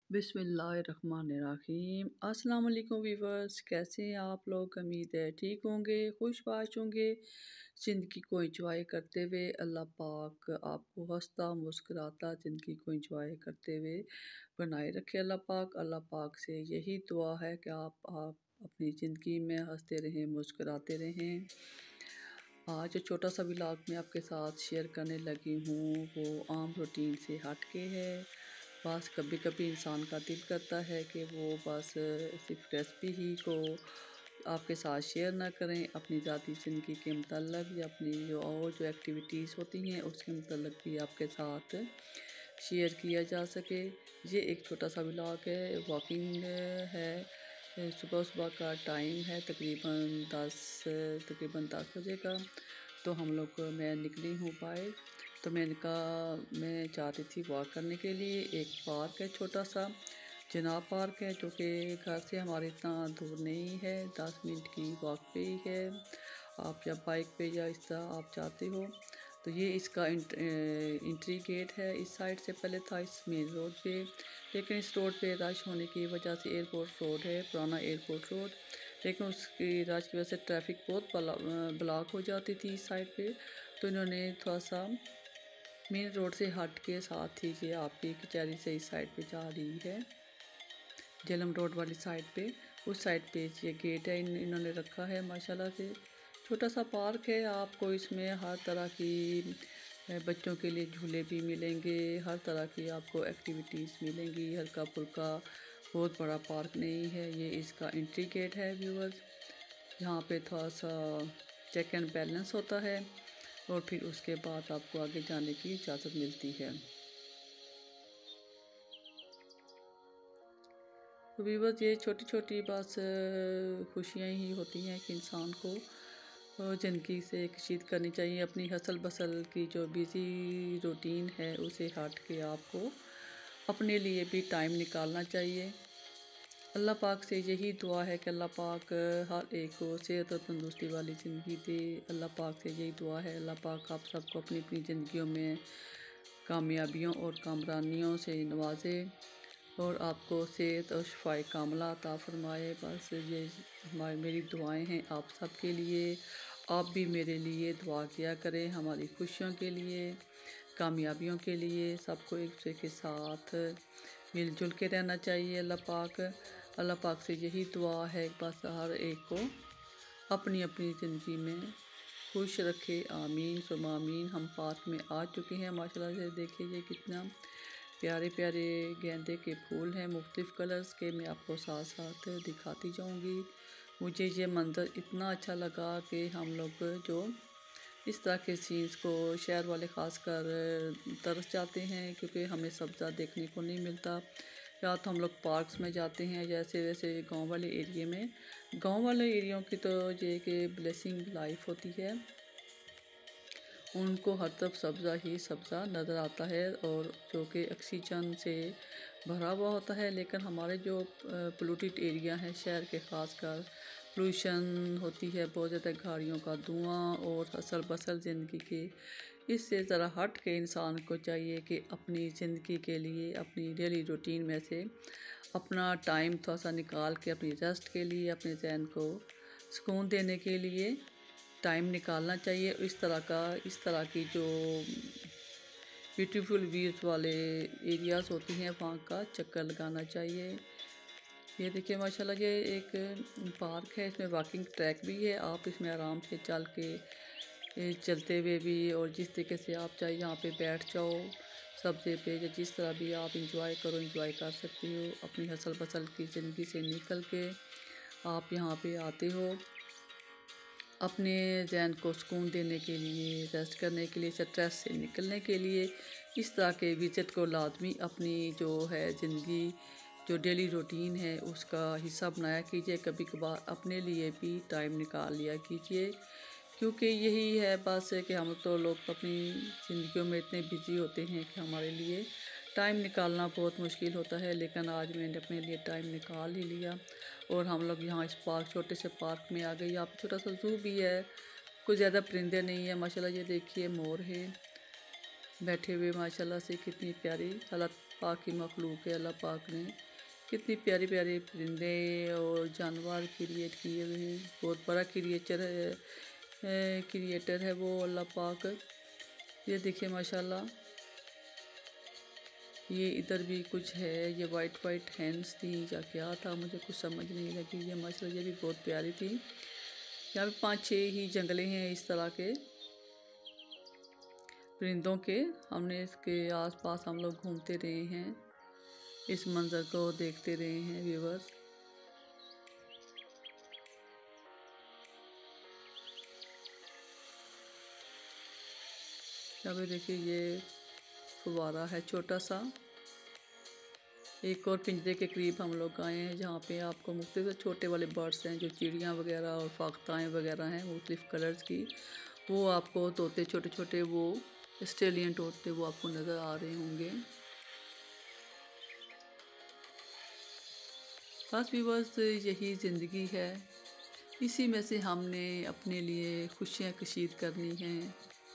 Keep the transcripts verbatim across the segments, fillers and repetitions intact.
बिस्मिल्लाहिर्रहमानिर्रहीम। अस्सलाम वालेकुम वीवर्स, कैसे हैं आप लोग? उम्मीद है ठीक होंगे, खुशबाश होंगे, ज़िंदगी को एंजॉय करते हुए। अल्लाह पाक आपको हंसता मुस्कुराता ज़िंदगी को एंजॉय करते हुए बनाए रखे। अल्लाह पाक अल्लाह पाक से यही दुआ है कि आप आप अपनी ज़िंदगी में हंसते रहें, मुस्कुराते रहें। आज जो छोटा सा व्लॉग मैं आपके साथ शेयर करने लगी हूँ वो आम रूटीन से हट के है। बस कभी कभी इंसान का दिल करता है कि वो बस सिर्फ रेसिपी ही को आपके साथ शेयर ना करें, अपनी ज़ाती ज़िंदगी के मतलब या अपनी जो और जो एक्टिविटीज़ होती हैं उसके मतलब भी आपके साथ शेयर किया जा सके। ये एक छोटा सा व्लॉग है, वॉकिंग है। सुबह सुबह का टाइम है, तकरीबन दस तकरीबन दस बजे का। तो हम लोग मैं निकली हूँ बाहर। तो मैंने कहा मैं जा रही थी वॉक करने के लिए। एक पार्क है छोटा सा, जनाब पार्क है, जो कि घर से हमारे इतना दूर नहीं है, दस मिनट की वॉक पे ही है। आप जब बाइक पे या इस तरह आप जाते हो तो ये इसका इंट्री गेट है। इस साइड से पहले था इस मेन रोड पे, लेकिन इस रोड पे रश होने की वजह से एयरपोर्ट रोड है, पुराना एयरपोर्ट रोड, लेकिन उसकी रश की वजह से ट्रैफिक बहुत ब्लॉक हो जाती थी इस साइड पे। तो इन्होंने थोड़ा सा मेन रोड से हट के साथ ही ये आपकी कचहरी से इस साइड पे जा रही है, झेलम रोड वाली साइड पे, उस साइड पे ये गेट है इन, इन्होंने रखा है माशाल्लाह से। छोटा सा पार्क है, आपको इसमें हर तरह की बच्चों के लिए झूले भी मिलेंगे, हर तरह की आपको एक्टिविटीज़ मिलेंगी। हल्का फुल्का, बहुत बड़ा पार्क नहीं है। ये इसका एंट्री गेट है व्यूअर्स। यहाँ पे थोड़ा सा चेक एंड बैलेंस होता है और फिर उसके बाद आपको आगे जाने की इजाज़त मिलती है। तो व्यूअर्स ये छोटी छोटी बस खुशियाँ ही होती हैं कि इंसान को ज़िंदगी से एक चीज़ करनी चाहिए। अपनी हसल बसल की जो बिज़ी रूटीन है उसे हट के आपको अपने लिए भी टाइम निकालना चाहिए। अल्लाह पाक से यही दुआ है कि अल्लाह पाक हर एक को सेहत और तंदुरुस्ती वाली ज़िंदगी दे। अल्लाह पाक से यही दुआ है, अल्लाह पाक आप सबको अपनी अपनी ज़िंदगियों में कामयाबियों और कामरानियों से नवाजे और आपको सेहत और शफाए कामला अता फ़रमाए। बस ये हमारी मेरी दुआएं हैं आप सब के लिए। आप भी मेरे लिए दुआ किया करें, हमारी खुशियों के लिए, कामयाबियों के लिए। सबको एक दूसरे के साथ मिलजुल के रहना चाहिए। अल्लाह पाक अल्लाह पाक से यही दुआ है, बस हर एक को अपनी अपनी ज़िंदगी में खुश रखे। आमीन सुमा आमीन। हम पार्क में आ चुके हैं माशाल्लाह से। देखिए ये कितना प्यारे प्यारे गेंदे के फूल हैं मुख्तलिफ़ कलर्स के, मैं आपको साथ साथ दिखाती जाऊंगी। मुझे ये मंज़र इतना अच्छा लगा कि हम लोग जो इस तरह के सीन्स को शहर वाले ख़ास कर तरस जाते हैं, क्योंकि हमें सब्ज़ा देखने को नहीं मिलता। या तो हम लोग पार्क्स में जाते हैं, जैसे वैसे गांव वाले एरिया में, गांव वाले एरियो की तो ये कि ब्लेसिंग लाइफ होती है, उनको हर तरफ सब्ज़ा ही सब्ज़ा नज़र आता है और जो कि ऑक्सीजन से भरा हुआ होता है। लेकिन हमारे जो पोल्यूटेड एरिया है शहर के, ख़ास कर पोल्यूशन होती है, बहुत ज़्यादा गाड़ियों का धुआं और असल बसल ज़िंदगी के, इससे ज़रा हट के इंसान को चाहिए कि अपनी ज़िंदगी के लिए अपनी डेली रूटीन में से अपना टाइम थोड़ा सा निकाल के अपनी रेस्ट के लिए, अपने जहन को सुकून देने के लिए टाइम निकालना चाहिए। इस तरह का इस तरह की जो ब्यूटीफुल व्यूज़ वाले एरियाज़ होती हैं वहाँ का चक्कर लगाना चाहिए। ये देखिए माशाल्लाह ये एक पार्क है, इसमें वॉकिंग ट्रैक भी है, आप इसमें आराम से चल के चलते हुए भी और जिस तरीके से आप चाहे यहाँ पे बैठ जाओ सब्ज़े पे, या जिस तरह भी आप इंजॉय करो इंजॉय कर सकती हो। अपनी हसल बसल की ज़िंदगी से निकल के आप यहाँ पे आते हो अपने जहन को सुकून देने के लिए, रेस्ट करने के लिए, स्ट्रेस से निकलने के लिए। इस तरह के विज़िट को लाजमी अपनी जो है ज़िंदगी जो डेली रूटीन है उसका हिस्सा बनाया कीजिए। कभी कभार अपने लिए भी टाइम निकाल लिया कीजिए, क्योंकि यही है बस कि हम तो लोग अपनी ज़िंदगियों में इतने बिज़ी होते हैं कि हमारे लिए टाइम निकालना बहुत मुश्किल होता है। लेकिन आज मैंने अपने लिए टाइम निकाल ही लिया और हम लोग यहाँ इस पार्क छोटे से पार्क में आ गए। यहाँ पे छोटा सा ज़ू भी है, कुछ ज़्यादा परिंदे नहीं है माशाल्लाह। ये देखिए मोर है बैठे हुए माशाल्लाह से, कितनी प्यारी। अल्लाह पाक की मखलूक है। अल्लाह पाक ने कितनी प्यारी प्यारी परिंदे और जानवर क्रिएट किए हुए हैं। बहुत बड़ा क्रिएचर है, क्रिएटर है वो अल्लाह पाक। ये देखिए माशाल्लाह। ये इधर भी कुछ है, ये वाइट वाइट हैंड्स थी या क्या था मुझे कुछ समझ नहीं लगी। ये माशाल्लाह ये भी बहुत प्यारी थी। यहाँ पे पाँच छः ही जंगले हैं इस तरह के परिंदों के। हमने इसके आसपास हम लोग घूमते रहे हैं, इस मंज़र को देखते रहे हैं व्यूअर्स। यहाँ पे देखिए ये फुवारा है छोटा सा। एक और पिंजरे के करीब हम लोग आए हैं जहाँ पे आपको मुख्तलिफ छोटे वाले बर्ड्स हैं, जो चिड़ियाँ वगैरह और फाख्ताएँ वगैरह हैं मुख्तलिफ कलर्स की, वो आपको तोते छोटे छोटे वो ऑस्ट्रेलियन तोते वो आपको नज़र आ रहे होंगे। बस व्यूअर्स यही ज़िंदगी है, इसी में से हमने अपने लिए खुशियाँ कशीद करनी हैं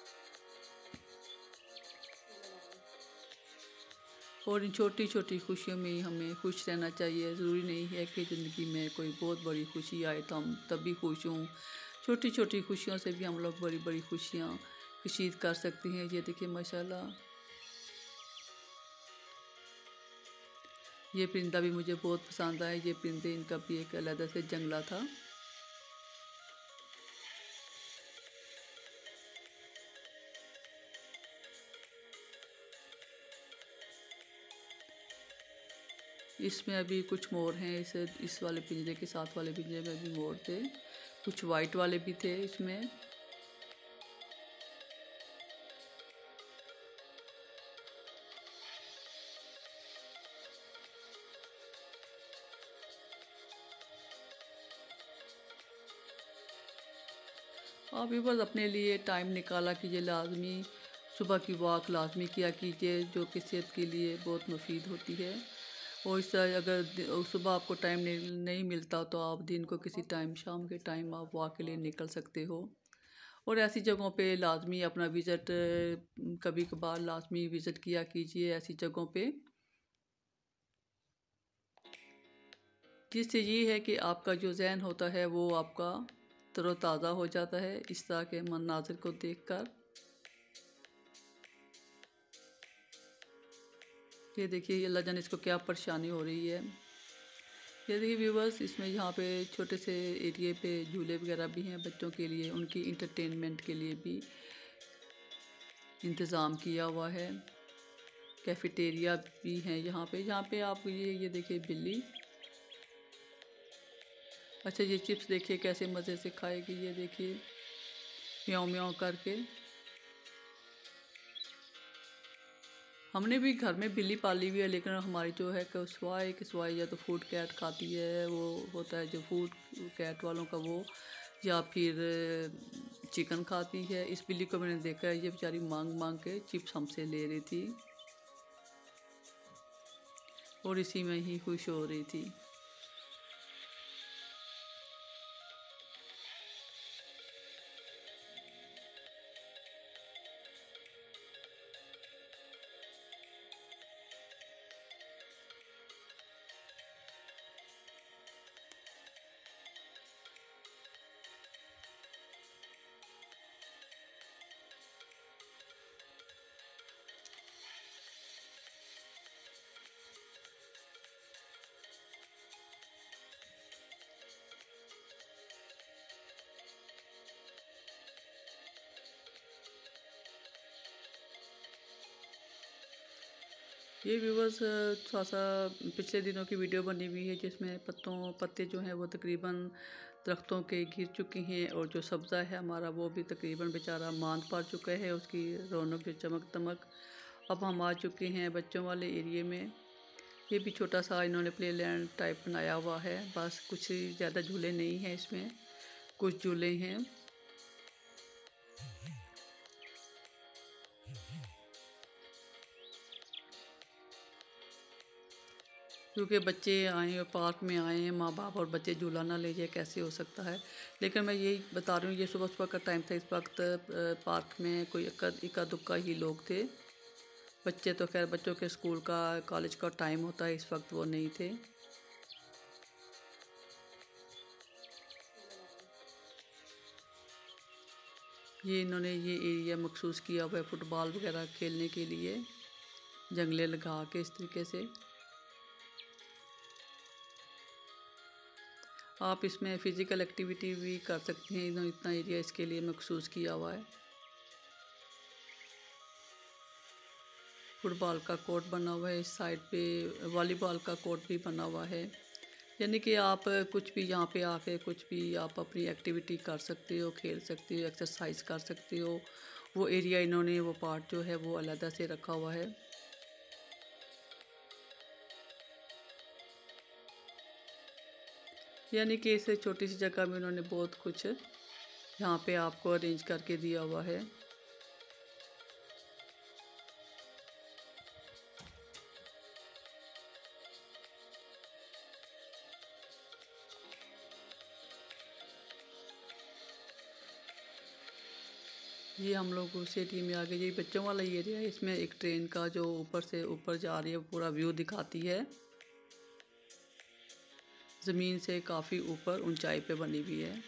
और इन छोटी छोटी खुशियों में ही हमें खुश रहना चाहिए। ज़रूरी नहीं है कि ज़िंदगी में कोई बहुत बड़ी खुशी आए तो हम तभी खुश हों। छोटी छोटी खुशियों से भी हम लोग बड़ी बड़ी खुशियाँ कशीद कर सकते हैं। ये देखिए माशाल्लाह, ये परिंदा भी मुझे बहुत पसंद आया। ये परिंदे, इनका भी एक अलग से जंगला था। इसमें अभी कुछ मोर हैं, इस इस वाले पिंजरे के साथ वाले पिंजरे में भी मोर थे, कुछ वाइट वाले भी थे इसमें। आप भी बस अपने लिए टाइम निकाला कीजिए, लाजमी सुबह की वॉक लाजमी किया कीजिए, जो कि सेहत के लिए बहुत मुफीद होती है। और इस तरह अगर सुबह आपको टाइम नहीं, नहीं मिलता तो आप दिन को किसी टाइम, शाम के टाइम आप वॉक के लिए निकल सकते हो। और ऐसी जगहों पे लाजमी अपना विज़िट, कभी कभार लाजमी विज़िट किया कीजिए ऐसी जगहों पे, जिससे ये है कि आपका जो जहन होता है वो आपका तरोताज़ा हो जाता है इस तरह के मनाज़िर को देखकर। ये देखिए अल्लाह जाने इसको क्या परेशानी हो रही है। ये देखिए व्यूवर्स, इसमें यहाँ पे छोटे से एरिए पे झूले वगैरह भी हैं बच्चों के लिए, उनकी इंटरटेनमेंट के लिए भी इंतज़ाम किया हुआ है। कैफेटेरिया भी हैं यहाँ पे। यहाँ पे आप ये ये देखिए बिल्ली, अच्छा ये चिप्स देखिए कैसे मज़े से खाएगी। ये देखिए म्याऊं म्याऊं करके। हमने भी घर में बिल्ली पाली हुई है, लेकिन हमारी जो है कि स्वाई कि स्वाई या तो फूड कैट खाती है, वो होता है जो फूड कैट वालों का वो, या फिर चिकन खाती है। इस बिल्ली को मैंने देखा है, ये बेचारी मांग मांग के चिप्स हमसे ले रही थी और इसी में ही खुश हो रही थी। ये व्यूवर्स थोड़ा सा पिछले दिनों की वीडियो बनी हुई है, जिसमें पत्तों पत्ते जो हैं वो तकरीबन दरख्तों के गिर चुके हैं और जो सब्ज़ा है हमारा वो भी तकरीबन बेचारा मांद पा चुका है, उसकी रौनक जो चमक दमक। अब हम आ चुके हैं बच्चों वाले एरिए में। ये भी छोटा सा इन्होंने प्ले लैंड टाइप बनाया हुआ है, बस कुछ ज़्यादा झूले नहीं हैं इसमें, कुछ झूले हैं। क्योंकि बच्चे आए और पार्क में आए हैं, माँ बाप और बच्चे झूला ना ले जाए, कैसे हो सकता है। लेकिन मैं यही बता रही हूँ, ये सुबह सुबह का टाइम था, इस वक्त पार्क में कोई इक्का इक्का दुक्का ही लोग थे। बच्चे तो खैर बच्चों के स्कूल का कॉलेज का टाइम होता है, इस वक्त वो नहीं थे। ये इन्होंने ये एरिया मखसूस किया हुआ है फुटबॉल वगैरह खेलने के लिए, जंगले लगा के इस तरीके से। आप इसमें फ़िज़िकल एक्टिविटी भी कर सकते हैं, इन्होंने इतना एरिया इसके लिए मखसूस किया हुआ है। फुटबॉल का कोर्ट बना हुआ है, इस साइड पे वॉलीबॉल का कोर्ट भी बना हुआ है। यानी कि आप कुछ भी यहाँ पे आके कुछ भी आप अपनी एक्टिविटी कर सकते हो, खेल सकते हो, एक्सरसाइज कर सकते हो। वो एरिया इन्होंने वो पार्ट जो है वो अलग से रखा हुआ है। यानी कि इस छोटी सी जगह में उन्होंने बहुत कुछ यहाँ पे आपको अरेंज करके दिया हुआ है। ये हम लोग उस एरिया में आ गए। ये बच्चों वाला एरिया है, इसमें एक ट्रेन का जो ऊपर से ऊपर जा रही है पूरा व्यू दिखाती है। ज़मीन से काफ़ी ऊपर ऊंचाई पे बनी हुई है।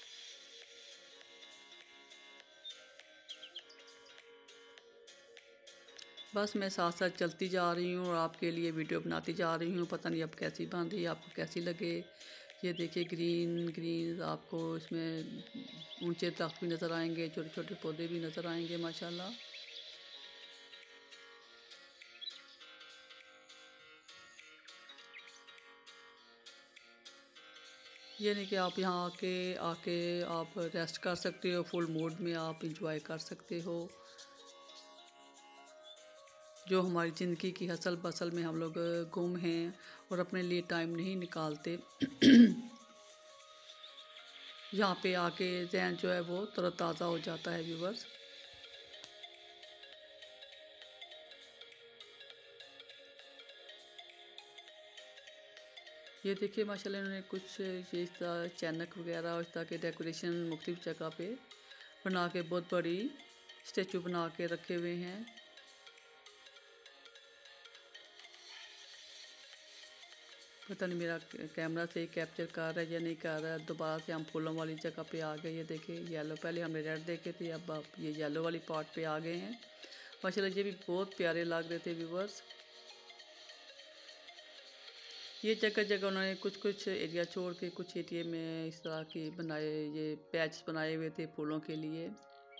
बस मैं साथ साथ चलती जा रही हूँ और आपके लिए वीडियो बनाती जा रही हूँ। पता नहीं अब कैसी बन रही है, आपको कैसी लगे। ये देखिए ग्रीन ग्रीन आपको इसमें ऊंचे दरख्त भी नज़र आएंगे, छोटे छोटे पौधे भी नज़र आएंगे माशाल्लाह। ये नहीं कि आप यहाँ आके आके आप रेस्ट कर सकते हो, फुल मूड में आप इंजॉय कर सकते हो। जो हमारी ज़िंदगी की हसल बसल में हम लोग गुम हैं और अपने लिए टाइम नहीं निकालते, यहाँ पे आके ज़हन जो है वो तरोताज़ा हो जाता है व्यूवर्स। ये देखिए माशाल्लाह इन्होंने कुछ ये इस तरह चैनक वगैरह और इस तरह के डेकोरेशन मुख्तलिफ जगह पे बना के बहुत बड़ी स्टेचू बना के रखे हुए हैं। पता नहीं मेरा कैमरा से कैप्चर कर रहा है या नहीं कर रहा है। दोबारा से हम फूलों वाली जगह पे आ गए। ये देखिए येलो, पहले हमने रेड देखे थे, अब आप ये येलो वाली पार्ट पे आ गए हैं। माशाल्लाह ये भी बहुत प्यारे लग रहे थे व्यूवर्स। ये जगह जगह उन्होंने कुछ कुछ एरिया छोड़ के कुछ एरिया में इस तरह के बनाए, ये पैच बनाए हुए थे फूलों के लिए।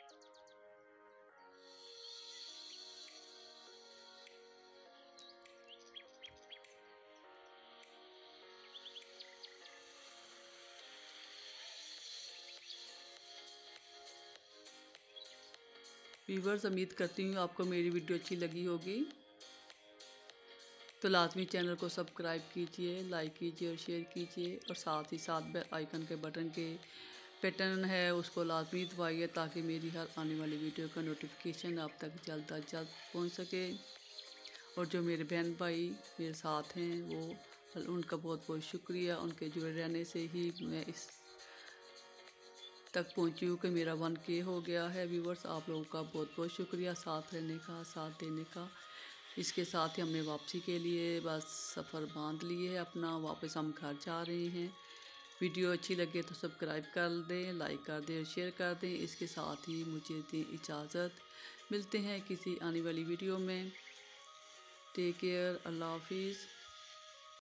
व्यूवर्स उम्मीद करती हूँ आपको मेरी वीडियो अच्छी लगी होगी, तो लाजमी चैनल को सब्सक्राइब कीजिए, लाइक कीजिए और शेयर कीजिए और साथ ही साथ बेल आइकन के बटन के बटन है उसको लाजमी दबाइए ताकि मेरी हर आने वाली वीडियो का नोटिफिकेशन आप तक जल्द अज जल्द पहुँच सके। और जो मेरे बहन भाई मेरे साथ हैं वो उनका बहुत बहुत शुक्रिया, उनके जुड़े रहने से ही मैं इस तक पहुँची हूँ कि मेरा वन के हो गया है। व्यूवर्स आप लोगों का बहुत बहुत शुक्रिया साथ रहने का, साथ देने का। इसके साथ ही हमने वापसी के लिए बस सफ़र बांध लिए है अपना, वापस हम घर जा रहे हैं। वीडियो अच्छी लगे तो सब्सक्राइब कर दें, लाइक कर दें और शेयर कर दें। इसके साथ ही मुझे दें इजाज़त, मिलते हैं किसी आने वाली वीडियो में। टेक केयर, अल्लाह हाफिज़।